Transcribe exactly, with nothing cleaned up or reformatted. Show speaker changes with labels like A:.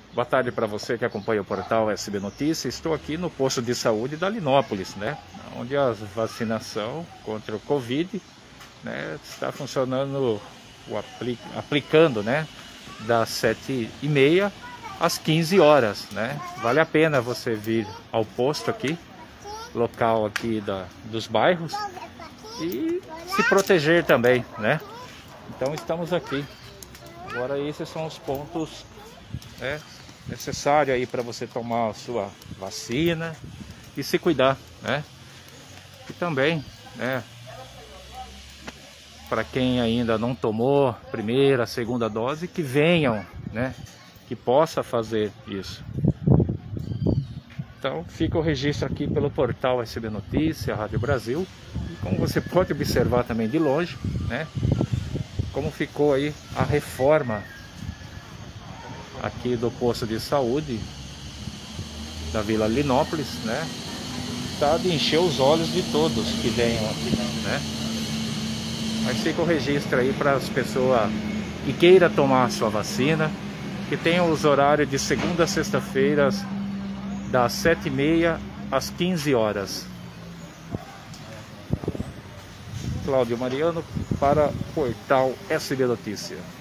A: Boa tarde para você que acompanha o portal S B Notícias. Estou aqui no posto de saúde da Linópolis, né? Onde a vacinação contra o Covid, né, está funcionando, o apli aplicando, né, das sete e meia às quinze horas, né? Vale a pena você vir ao posto aqui, local aqui da, dos bairros, e se proteger também, né? Então estamos aqui. Agora esses são os pontos, né, necessários aí para você tomar a sua vacina e se cuidar, né? E também, né, para quem ainda não tomou a primeira, a segunda dose, que venham, né, que possa fazer isso. Então fica o registro aqui pelo portal S B Notícias, Rádio Brasil. E como você pode observar também de longe, né, como ficou aí a reforma aqui do posto de saúde da Vila Linópolis, né? Tá de encher os olhos de todos que venham aqui, né? Mas fica o registro aí para as pessoas que queiram tomar a sua vacina, que tenham os horários de segunda a sexta-feira, das sete e meia às quinze horas. Cláudio Mariano para o portal S B Notícias.